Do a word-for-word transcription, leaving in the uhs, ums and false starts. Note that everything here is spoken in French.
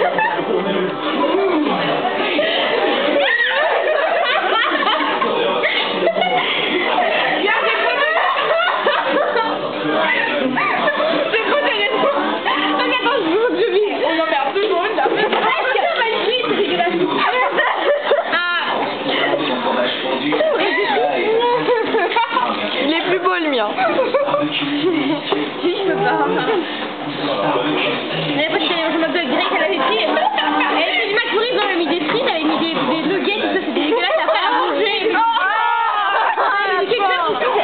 Il est plus beau le mien. Si, je peux pas. Mais parce que je me grec, elle avait pris. Elle avait fait du macouris, elle avait mis des frites, elle avait mis des, des nuggets, tout ça, c'était dégueulasse. Après, elle a mangé. Et puis... Ah,